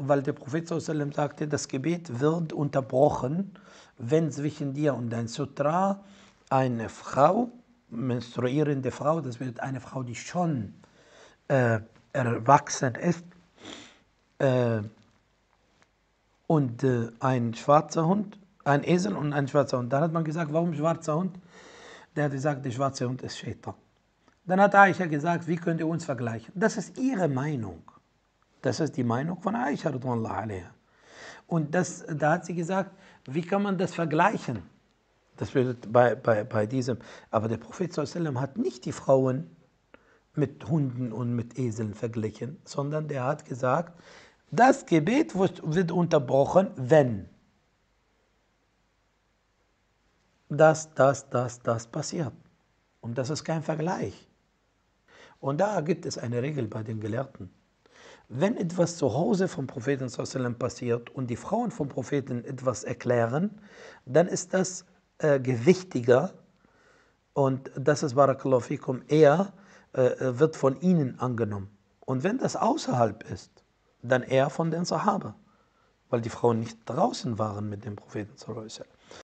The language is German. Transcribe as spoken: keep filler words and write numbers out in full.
weil der Prophet sallallahu alaihi wasallam sagte, das Gebet wird unterbrochen, wenn zwischen dir und dein Sutra eine Frau, menstruierende Frau, das wird eine Frau, die schon äh, erwachsen ist, äh, und äh, ein schwarzer Hund, ein Esel und ein schwarzer Hund. Dann hat man gesagt, warum schwarzer Hund? Der hat gesagt, der schwarze Hund ist Shaitan. Dann hat Aisha gesagt, wie könnt ihr uns vergleichen? Das ist ihre Meinung. Das ist die Meinung von Aisha radhiyallahu anha. Und das, da hat sie gesagt, wie kann man das vergleichen? Das wird bei, bei, bei diesem. Aber der Prophet sallallahu alaihi wasallam hat nicht die Frauen mit Hunden und mit Eseln verglichen, sondern der hat gesagt, das Gebet wird unterbrochen, wenn das, das, das, das passiert. Und das ist kein Vergleich. Und da gibt es eine Regel bei den Gelehrten. Wenn etwas zu Hause vom Propheten sallallahu alaihi wasallam passiert und die Frauen vom Propheten etwas erklären, dann ist das äh, gewichtiger und das ist, barakallahu fikum, eher äh, wird von ihnen angenommen. Und wenn das außerhalb ist, dann eher von den Sahaba, weil die Frauen nicht draußen waren mit dem Propheten sallallahu alaihi wasallam.